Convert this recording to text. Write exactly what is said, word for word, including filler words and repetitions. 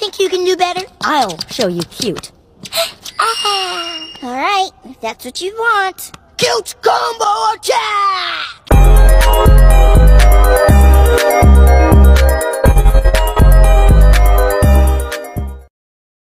think you can do better? I'll show you cute. Ah, all right, if that's what you want. Cute combo attack!